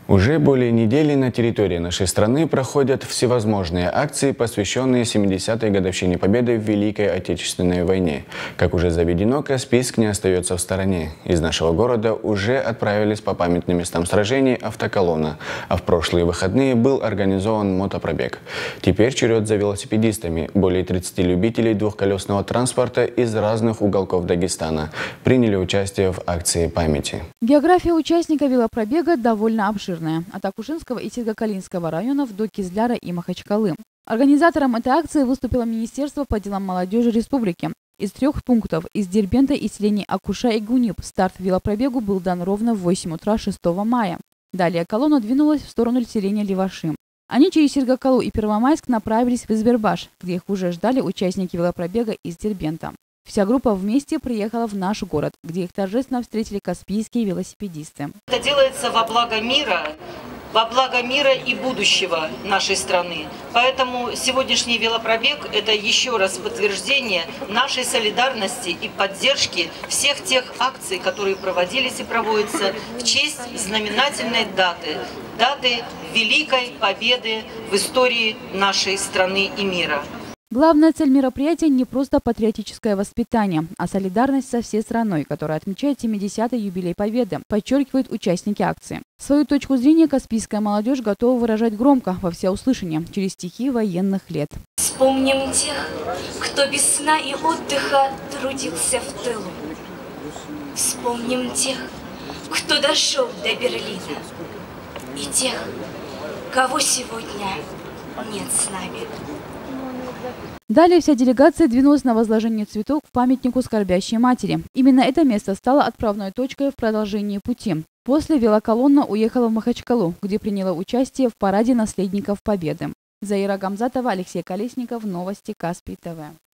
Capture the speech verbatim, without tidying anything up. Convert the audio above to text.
Уже более недели на территории нашей страны проходят всевозможные акции, посвященные семидесятой годовщине Победы в Великой Отечественной войне. Как уже заведено, Каспийск не остается в стороне. Из нашего города уже отправились по памятным местам сражений автоколонна, а в прошлые выходные был организован мотопробег. Теперь черед за велосипедистами. Более тридцати любителей двухколесного транспорта из разных уголков Дагестана приняли участие в акции памяти. География участника велопробега довольно обширная. От Акушинского и Сергокалинского районов до Кизляра и Махачкалы. Организатором этой акции выступило Министерство по делам молодежи республики. Из трех пунктов из Дербента и селений Акуша и Гуниб старт велопробегу был дан ровно в восемь утра шестого мая. Далее колонна двинулась в сторону селения Леваши. Они через Сергокалу и Первомайск направились в Избербаш, где их уже ждали участники велопробега из Дербента. Вся группа вместе приехала в наш город, где их торжественно встретили каспийские велосипедисты. Это делается во благо мира, во благо мира и будущего нашей страны. Поэтому сегодняшний велопробег – это еще раз подтверждение нашей солидарности и поддержки всех тех акций, которые проводились и проводятся в честь знаменательной даты, даты Великой Победы в истории нашей страны и мира. Главная цель мероприятия не просто патриотическое воспитание, а солидарность со всей страной, которая отмечает семидесятый юбилей Победы, подчеркивают участники акции. Свою точку зрения каспийская молодежь готова выражать громко, во всеуслышание, через стихи военных лет. Вспомним тех, кто без сна и отдыха трудился в тылу. Вспомним тех, кто дошел до Берлина. И тех, кого сегодня нет с нами. Далее вся делегация двинулась на возложение цветов к памятнику скорбящей матери. Именно это место стало отправной точкой в продолжении пути. После велоколонна уехала в Махачкалу, где приняла участие в параде наследников Победы. Заира Гамзатова, Алексей Колесников, новости Каспий ТВ.